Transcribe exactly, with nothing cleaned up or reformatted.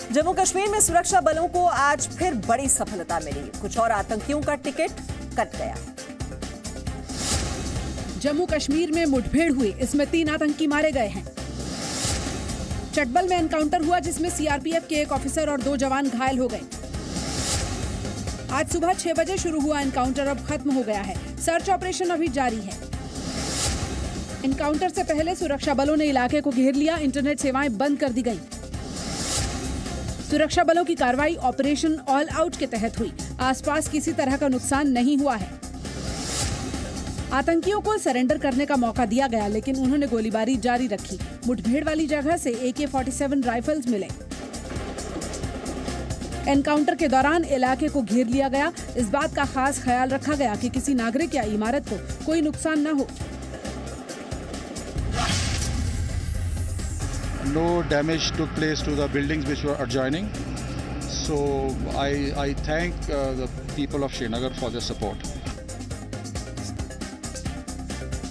जम्मू कश्मीर में सुरक्षा बलों को आज फिर बड़ी सफलता मिली। कुछ और आतंकियों का टिकट कट गया। जम्मू कश्मीर में मुठभेड़ हुई, इसमें तीन आतंकी मारे गए हैं। चटबल में एनकाउंटर हुआ जिसमें सीआरपीएफ के एक ऑफिसर और दो जवान घायल हो गए। आज सुबह छह बजे शुरू हुआ एनकाउंटर अब खत्म हो गया है। सर्च ऑपरेशन अभी जारी है। एनकाउंटर से पहले सुरक्षा बलों ने इलाके को घेर लिया। इंटरनेट सेवाएं बंद कर दी गई। सुरक्षा बलों की कार्रवाई ऑपरेशन ऑल आउट के तहत हुई। आसपास किसी तरह का नुकसान नहीं हुआ है। आतंकियों को सरेंडर करने का मौका दिया गया, लेकिन उन्होंने गोलीबारी जारी रखी। मुठभेड़ वाली जगह से ए के सैंतालीस राइफल्स मिले। एनकाउंटर के दौरान इलाके को घेर लिया गया। इस बात का खास ख्याल रखा गया कि किसी नागरिक या इमारत को कोई नुकसान न हो। No damage took place to the buildings which were adjoining. So I, I thank uh, the people of Srinagar for their support.